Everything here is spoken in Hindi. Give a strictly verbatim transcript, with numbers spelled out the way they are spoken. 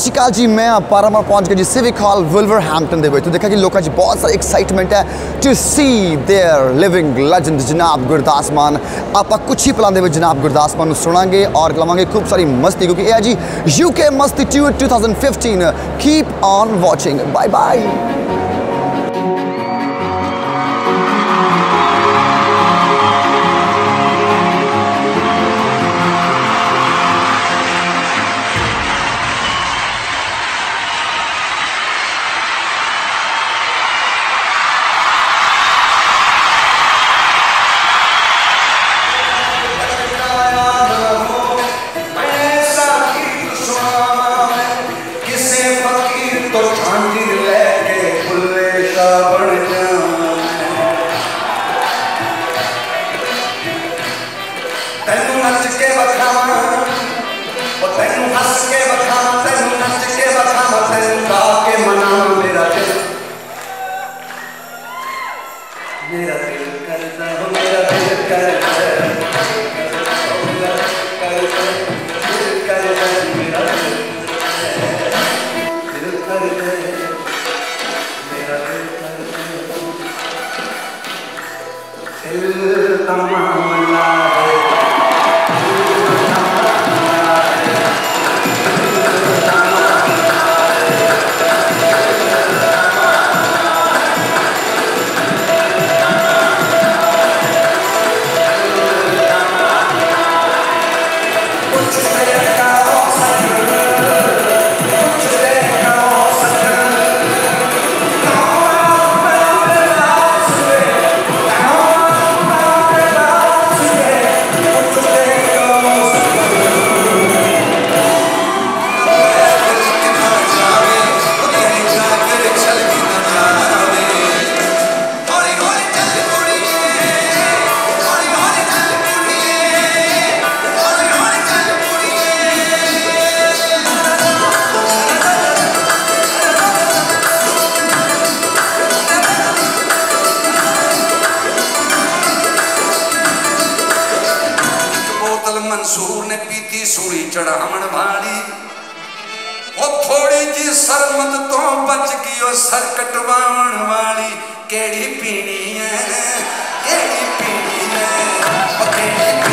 श्री अकाल जी, मैं पारामौर पहुंच गया जी सिविक हॉल वुलवरहैम्पटन दे विच। तो देखा कि लोगों की बहुत सारी एक्साइटमेंट है to see their living legend जनाब गुरदास मान। आप कुछ ही पलां दे विच जनाब गुरदास मान सुनांगे और लवांगे खूब सारी मस्ती, क्योंकि यह जी यूके मस्ती tour twenty fifteen. Keep on watching, bye bye. Mansoor ने पीती सूली चढ़ावण वाली, ओ थोड़ी जी सरमत तो बच गई ओ सर कटवावण वाली। केड़ी पीनी है केड़ी पीनी है ओ केड़ी